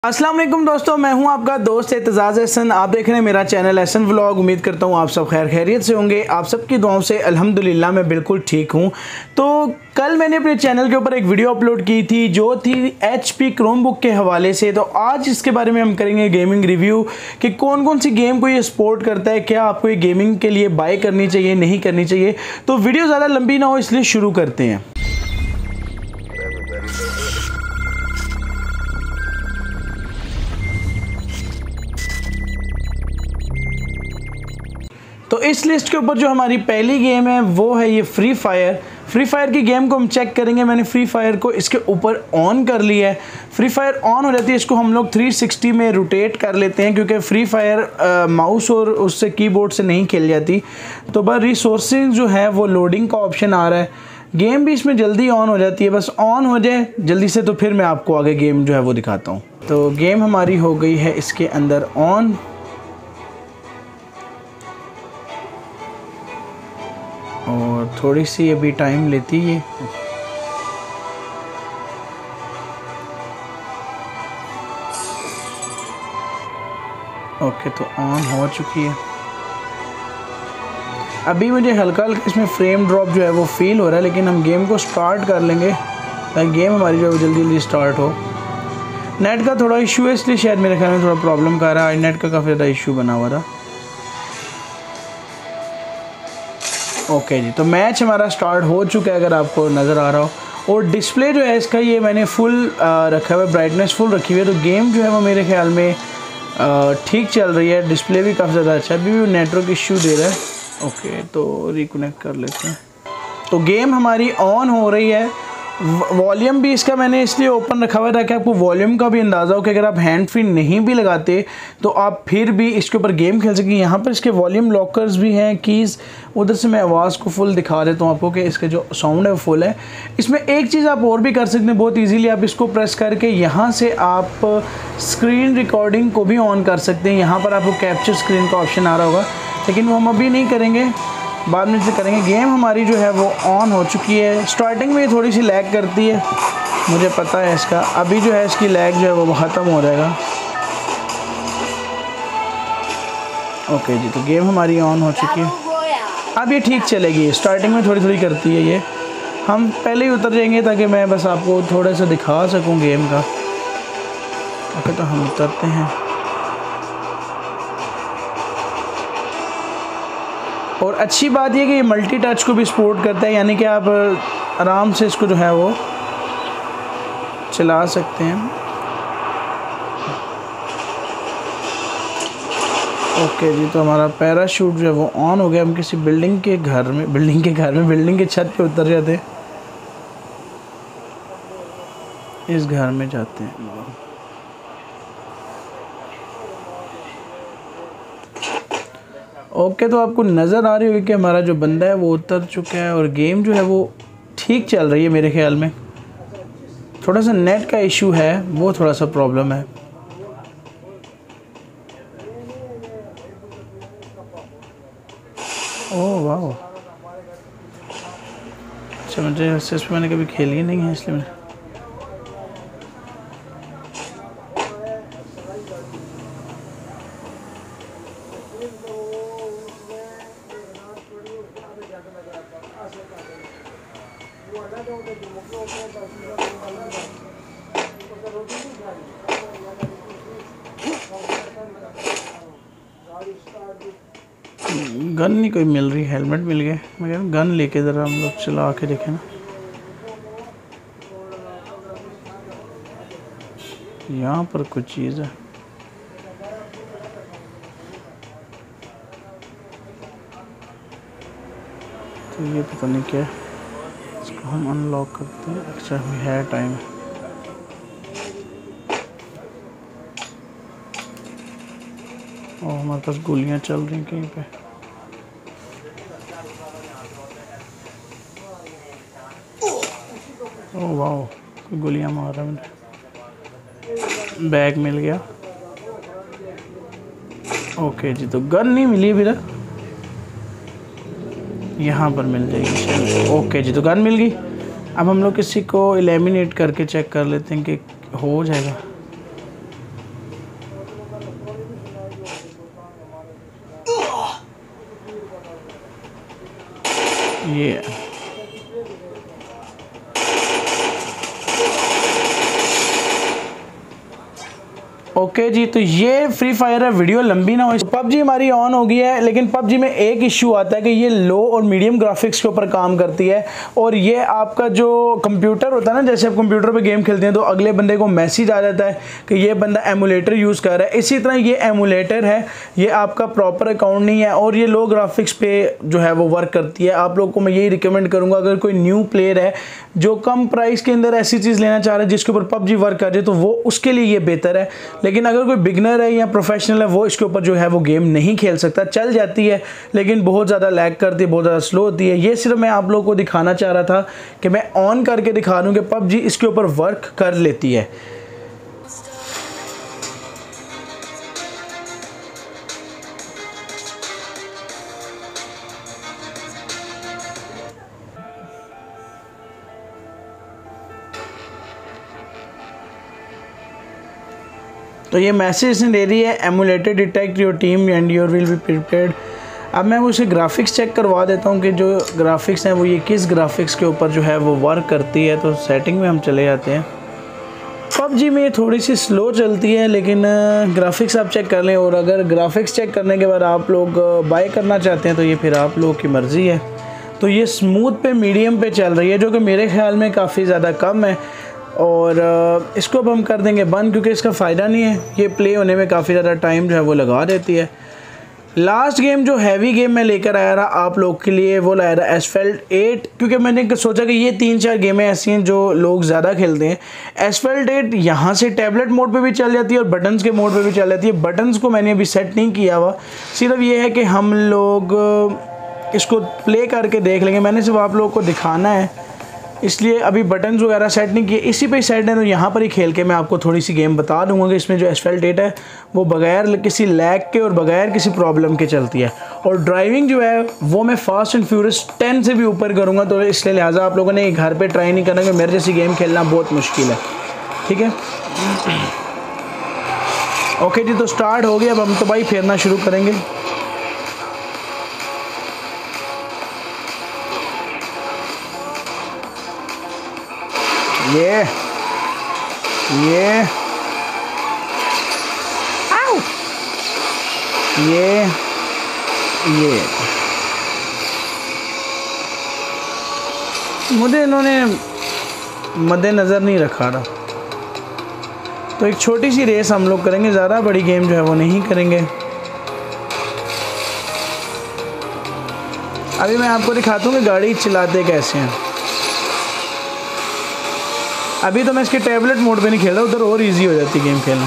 अस्सलाम वालेकुम दोस्तों, मैं हूं आपका दोस्त एतजाज़ एहसन। आप देख रहे हैं मेरा चैनल एहसन व्लॉग। उम्मीद करता हूं आप सब खैर खैरियत से होंगे। आप सबकी दुआओं से अल्हम्दुलिल्लाह मैं बिल्कुल ठीक हूं। तो कल मैंने अपने चैनल के ऊपर एक वीडियो अपलोड की थी जो थी HP क्रोमबुक के हवाले से। तो आज इसके बारे में हम करेंगे गेमिंग रिव्यू कि कौन कौन सी गेम को ये सपोर्ट करता है, क्या आपको ये गेमिंग के लिए बाय करनी चाहिए, नहीं करनी चाहिए। तो वीडियो ज़्यादा लंबी ना हो इसलिए शुरू करते हैं। तो इस लिस्ट के ऊपर जो हमारी पहली गेम है वो है ये फ्री फायर की गेम को हम चेक करेंगे। मैंने फ्री फायर को इसके ऊपर ऑन कर लिया है। फ्री फायर ऑन हो जाती है, इसको हम लोग 360 में रोटेट कर लेते हैं क्योंकि फ्री फायर माउस और उससे कीबोर्ड से नहीं खेल जाती। तो बस रिसोर्सिंग जो है वो लोडिंग का ऑप्शन आ रहा है। गेम भी इसमें जल्दी ऑन हो जाती है, बस ऑन हो जाए जल्दी से तो फिर मैं आपको आगे गेम जो है वो दिखाता हूँ। तो गेम हमारी हो गई है इसके अंदर ऑन। और थोड़ी सी अभी टाइम लेती है। ओके, तो ऑन हो चुकी है। अभी मुझे हल्का हल्का इसमें फ्रेम ड्रॉप जो है वो फील हो रहा है, लेकिन हम गेम को स्टार्ट कर लेंगे ताकि गेम हमारी जो है जल्दी जल्दी स्टार्ट हो। नेट का थोड़ा इशू है इसलिए शायद मेरे ख्याल में थोड़ा प्रॉब्लम कर रहा है। नेट का काफ़ी ज़्यादा इशू बना हुआ था। ओके जी, तो मैच हमारा स्टार्ट हो चुका है अगर आपको नज़र आ रहा हो। और डिस्प्ले जो है इसका ये मैंने फुल रखा हुआ है, ब्राइटनेस फुल रखी हुई है। तो गेम जो है वो मेरे ख्याल में ठीक चल रही है। डिस्प्ले भी काफ़ी ज़्यादा अच्छा है। अभी भी नेटवर्क इश्यू दे रहा है। ओके, तो रिकनेक्ट कर लेते हैं। तो गेम हमारी ऑन हो रही है। वॉल्यूम भी इसका मैंने इसलिए ओपन रखा हुआ है ताकि आपको वॉल्यूम का भी अंदाज़ा हो कि अगर आप हैंड फ्री नहीं भी लगाते तो आप फिर भी इसके ऊपर गेम खेल सकें। यहाँ पर इसके वॉल्यूम लॉकर्स भी हैं, कीज़। उधर से मैं आवाज़ को फुल दिखा देता हूँ आपको कि इसका जो साउंड है वो फुल है। इसमें एक चीज़ आप और भी कर सकते हैं बहुत ईजीली। आप इसको प्रेस करके यहाँ से आप स्क्रीन रिकॉर्डिंग को भी ऑन कर सकते हैं। यहाँ पर आपको कैप्चर स्क्रीन का ऑप्शन आ रहा होगा, लेकिन वो हम अभी नहीं करेंगे, बाद में से करेंगे। गेम हमारी जो है वो ऑन हो चुकी है। स्टार्टिंग में थोड़ी सी लैग करती है, मुझे पता है इसका। अभी जो है इसकी लैग जो है वो ख़त्म हो जाएगा। ओके जी, तो गेम हमारी ऑन हो चुकी है। अब ये ठीक चलेगी। स्टार्टिंग में थोड़ी थोड़ी करती है ये। हम पहले ही उतर जाएंगे ताकि मैं बस आपको थोड़ा सा दिखा सकूं गेम का। ओके, तो हम उतरते हैं। और अच्छी बात यह कि ये मल्टी टच को भी सपोर्ट करता है, यानी कि आप आराम से इसको जो है वो चला सकते हैं। ओके जी, तो हमारा पैराशूट जो है वो ऑन हो गया। हम किसी बिल्डिंग के छत पे उतर जाते हैं। इस घर में जाते हैं। ओके, तो आपको नज़र आ रही होगी कि हमारा जो बंदा है वो उतर चुका है और गेम जो है वो ठीक चल रही है मेरे ख्याल में। थोड़ा सा नेट का इशू है, वो थोड़ा सा प्रॉब्लम है। ओह वाह, अच्छा, मुझे एसएस मैंने कभी खेली ही नहीं है इसलिए मैं गन नहीं कोई मिल रही। हेलमेट मिल गया, मगर गन लेके ज़रा हम लोग चला के देखें ना। यहाँ पर कुछ चीज़ है। तो ये पता नहीं क्या है, इसको हम अनलॉक करते हैं। अच्छा, है टाइम। और हमारे पास गोलियाँ चल रही हैं कहीं पे। ओह वाह, गोलियाँ मार रहा है मुझे। बैग मिल गया। ओके जी, तो गन नहीं मिली अभी तक। यहाँ पर मिल जाएगी। चलो ओके जी, तो गन मिल गई। अब हम लोग किसी को एलिमिनेट करके चेक कर लेते हैं कि हो जाएगा। ये ओके जी, तो ये फ्री फायर है, वीडियो लंबी ना हो। पबजी हमारी ऑन हो गई है, लेकिन पबजी में एक इशू आता है कि ये लो और मीडियम ग्राफिक्स के ऊपर काम करती है। और ये आपका जो कंप्यूटर होता है ना, जैसे आप कंप्यूटर पे गेम खेलते हैं तो अगले बंदे को मैसेज आ जाता है कि ये बंदा एमुलेटर यूज़ कर रहा है। इसी तरह ये एमुलेटर है, ये आपका प्रॉपर अकाउंट नहीं है और ये लो ग्राफिक्स पे जो है वो वर्क करती है। आप लोग को मैं यही रिकमेंड करूँगा, अगर कोई न्यू प्लेयर है जो कम प्राइस के अंदर ऐसी चीज़ लेना चाह रहा है जिसके ऊपर पबजी वर्क कर जाए, तो वो उसके लिए ये बेहतर है। लेकिन अगर कोई बिगनर है या प्रोफेशनल है, वो इसके ऊपर जो है वो गेम नहीं खेल सकता। चल जाती है लेकिन बहुत ज़्यादा लैग करती है, बहुत ज़्यादा स्लो होती है। ये सिर्फ मैं आप लोगों को दिखाना चाह रहा था कि मैं ऑन करके दिखा दूँ कि पबजी इसके ऊपर वर्क कर लेती है। तो ये मैसेज दे रही है, emulated detect your team and your will be prepared. अब मैं उसे ग्राफिक्स चेक करवा देता हूँ कि जो ग्राफिक्स हैं वो ये किस ग्राफिक्स के ऊपर जो है वो वर्क करती है। तो सेटिंग में हम चले जाते हैं। पबजी में थोड़ी सी स्लो चलती है, लेकिन ग्राफिक्स आप चेक कर लें। और अगर ग्राफिक्स चेक करने के बाद आप लोग बाय करना चाहते हैं तो ये फिर आप लोगों की मर्ज़ी है। तो ये स्मूथ पे मीडियम पे चल रही है, जो कि मेरे ख्याल में काफ़ी ज़्यादा कम है। और इसको अब हम कर देंगे बंद, क्योंकि इसका फ़ायदा नहीं है, ये प्ले होने में काफ़ी ज़्यादा टाइम जो है वो लगा देती है। लास्ट गेम जो हैवी गेम मैं लेकर आया रहा आप लोग के लिए, वो लाया रहा एसफेल्ट 8, क्योंकि मैंने सोचा कि ये 3-4 गेमें ऐसी हैं जो लोग ज़्यादा खेलते हैं। एसफेल्ट 8 यहाँ से टैबलेट मोड पे भी चल जाती है और बटन्स के मोड पे भी चल जाती है। बटन्स को मैंने अभी सेट नहीं किया हुआ, सिर्फ ये है कि हम लोग इसको प्ले करके देख लेंगे। मैंने सिर्फ आप लोगों को दिखाना है, इसलिए अभी बटन्स वगैरह सेट नहीं किए, इसी पे सेट है। तो यहाँ पर ही खेल के मैं आपको थोड़ी सी गेम बता दूंगा कि इसमें जो एसफेल्ट 8 है वो बगैर किसी लैग के और बगैर किसी प्रॉब्लम के चलती है। और ड्राइविंग जो है वो मैं फास्ट एंड फ्यूरियस 10 से भी ऊपर करूँगा, तो इसलिए लिहाजा आप लोगों ने घर पर ट्राई नहीं करना, कि मेरे जैसी गेम खेलना बहुत मुश्किल है। ठीक है, ओके जी, तो स्टार्ट हो गया। अब हम तो भाई फेरना शुरू करेंगे। ये आओ, ये मुझे इन्होंने मद्देनज़र नहीं रखा था। तो एक छोटी सी रेस हम लोग करेंगे, ज़्यादा बड़ी गेम जो है वो नहीं करेंगे। अभी मैं आपको दिखाता हूँ कि गाड़ी चलाते कैसे हैं। अभी तो मैं इसके टैबलेट मोड पे नहीं खेल रहा, उधर और इजी हो जाती है गेम खेलना।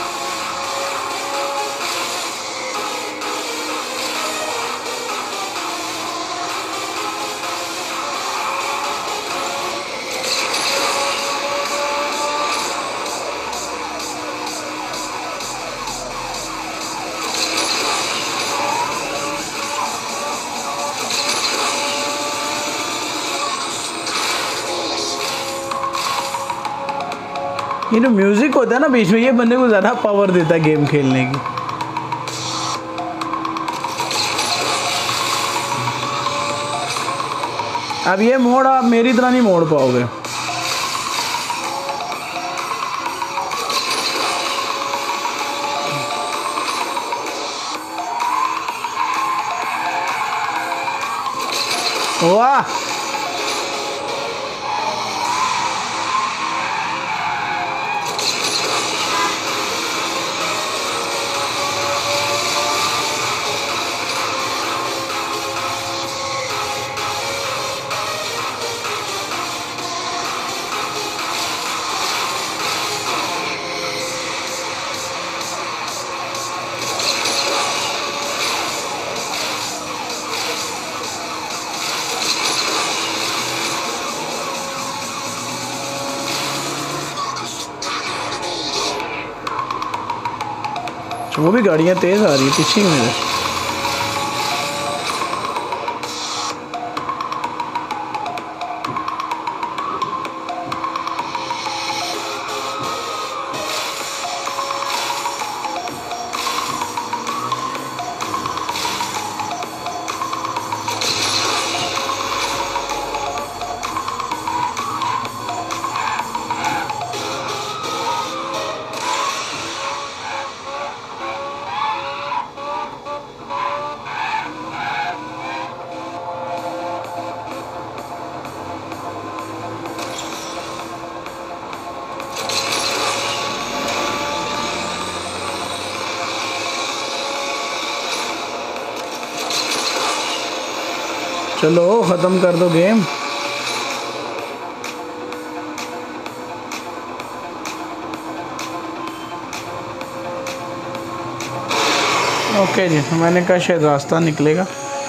ये जो म्यूज़िक होता है ना बीच में, ये बंदे को ज़्यादा पावर देता है गेम खेलने की। अब ये मोड़ आप मेरी तरह नहीं मोड़ पाओगे। वाह, वो भी गाड़ियाँ तेज़ आ रही है पीछे मेरे। चलो ख़त्म कर दो गेम। ओके जी, मैंने कहा शायद रास्ता निकलेगा।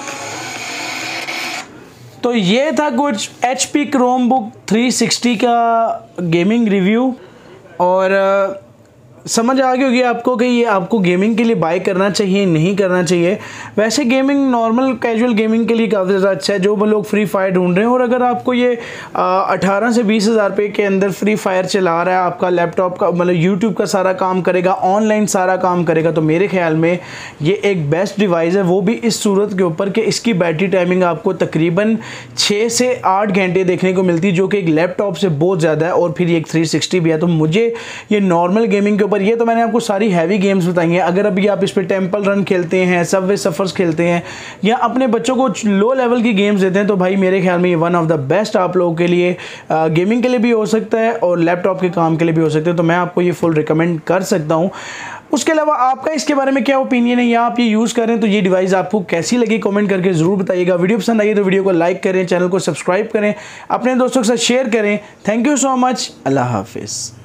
तो ये था कुछ HP Chromebook 360 का गेमिंग रिव्यू, और समझ आ गई होगी आपको कि ये आपको गेमिंग के लिए बाय करना चाहिए नहीं करना चाहिए। वैसे गेमिंग नॉर्मल कैजुअल गेमिंग के लिए काफ़ी ज़्यादा अच्छा है, जो वो लोग फ्री फायर ढूंढ रहे हैं। और अगर आपको ये 18 से 20 हज़ार रुपये के अंदर फ्री फायर चला रहा है, आपका लैपटॉप का मतलब यूट्यूब का सारा काम करेगा, ऑनलाइन सारा काम करेगा, तो मेरे ख्याल में ये एक बेस्ट डिवाइस है। वो भी इस सूरत के ऊपर कि इसकी बैटरी टाइमिंग आपको तकरीबन 6 से 8 घंटे देखने को मिलती है, जो कि एक लैपटॉप से बहुत ज़्यादा है। और फिर ये एक 360 भी है। तो मुझे ये नॉर्मल गेमिंग के ऊपर, ये तो मैंने आपको सारी हैवी गेम्स बताई हैं। अगर अभी आप इस पे टेंपल रन खेलते हैं, सबवे सफर्स खेलते हैं, या अपने बच्चों को लो लेवल की गेम्स देते हैं, तो भाई मेरे ख्याल में ये वन ऑफ द बेस्ट आप लोगों के लिए गेमिंग के लिए भी हो सकता है और लैपटॉप के काम के लिए भी हो सकता है। तो मैं आपको ये फुल रिकमेंड कर सकता हूँ। उसके अलावा आपका इसके बारे में क्या ओपिनियन है, या आप ये यूज़ करें तो ये डिवाइस आपको कैसी लगी कमेंट करके ज़रूर बताइएगा। वीडियो पसंद आई तो वीडियो को लाइक करें, चैनल को सब्सक्राइब करें, अपने दोस्तों के साथ शेयर करें। Thank you so much. अल्लाह हाफिज़।